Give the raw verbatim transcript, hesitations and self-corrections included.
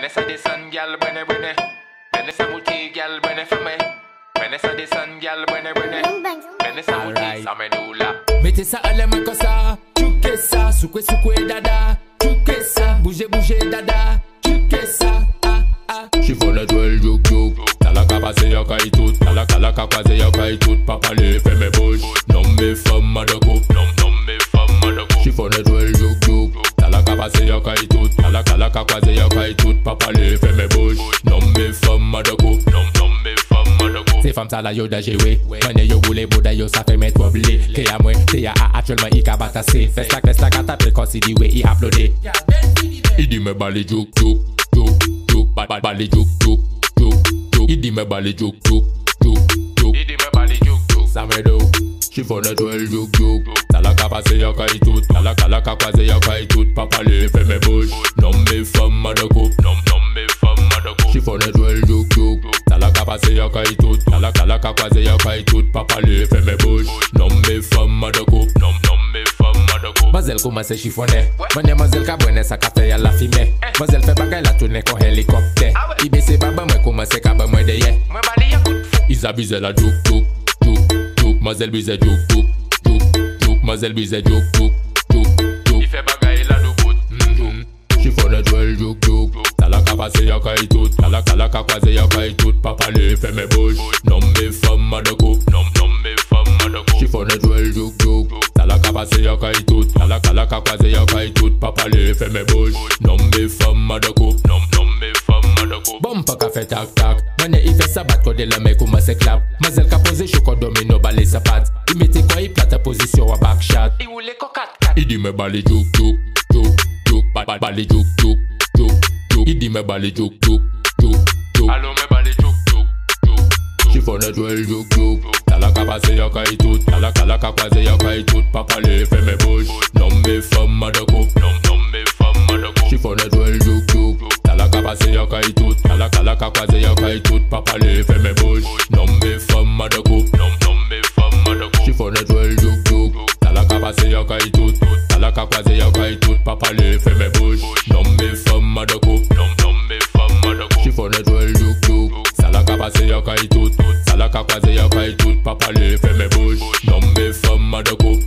Vanessa the sun, gal, bwene bwene. Vanessa multi, gal, bwene for me. Vanessa the sun, gal, bwene bwene. Vanessa multi, sa menula. Mettez ça à la main comme ça, chuke ça, soukwe soukwe dada, chuke ça, bougez bougez dada, chuke ça, ah ah. Chiffonnet well juk juk, talaka passe ya kai tout, talaka laka kwaze ya kai tout, papa le fait mes bouches, non me femme à de coupe, non non me femme à de coupe. Chiffonnet well juk juk, talaka passe ya kai tout, talaka laka kwaze ya kai tout, papa le fait mes bouches, non me femme à de coupe, non non me femme à de coupe. Ces femmes ça la yo da joué, mane yo boule bouda yo ça fait mettre troublé, que ya moi, te ya a actuellement i ka batassé, fais la fais la kata pe quand si di we i applaudé. Il dit me bali juk juk, juk juk, bali juk juk, juk juk. Il dit me bali juk juk, juk juk. Il dit me bali juk juk. Ça me do. Chiffonnet well juk juk, talaka passe ya kai tout, talaka laka kwaze ya kai tout, papa le fait mes bouches, non me femme à de coupe, non non me femme à de coupe. Chiffonnet well juk juk, talaka passe ya kai tout, talaka laka kwaze ya kai tout, papa le fait mes bouches, non me femme à de coupe, non non me femme à de coupe. Mazel commence chiffonner, mane mazel ka bonne sa café ya la fumée, mazel fait bagay la tourner con hélicoptère, I B C baba moi commence ka ba moi de ye, moi bali ya coup. Ils abusent la juk juk, juk juk, mazel bise juk juk, juk juk, mazel bise juk juk, juk juk. Il fait bagay la nou bout. Chiffonnet well juk juk, talaka passe ya kai tout, talaka laka kwaze ya kai tout, papa le fait mes bouches, non me femme à de coupe, non non me femme à de coupe. Chiffonnet well juk juk, talaka passe ya kai tout, talaka laka kwaze ya kai tout, papa le fait mes bouches, non me femme à de coupe, non non me femme à de coupe. Bumper ka fait tac tac, mane il fait sa bat quand de la mec commence clap, mazel ka pose choco domino balé sa patte, il mettait quoi il plate position à back shot, Il roule cocat. Il dit me bali juk juk, juk juk, ba- bali juk juk, juk juk. Il dit me bali juk juk, juk juk. Allo me bali juk juk, juk. Chiffonnet well juk juk, talaka passe ya kai tout, talaka laka kwaze ya kai tout, papa le fait mes bouches, non me femme à de coupe, non non me femme à de coupe. Chiffonnet well juk juk, talaka passe ya kai tout, talaka laka kwaze ya kai tout, papa le fait mes bouches, non me femme à de coupe, non non me femme à de coupe. Chiffonnet well juk juk, talaka passe ya kai tout, talaka kwaze ya kai tout, papa le fait mes bouches, non me femme à de coupe, non non me femme à de coupe. Chiffonnet well juk juk, talaka passe ya kai tout, talaka kwaze ya kai tout, papa le fait mes bouches, non me femme à de coupe.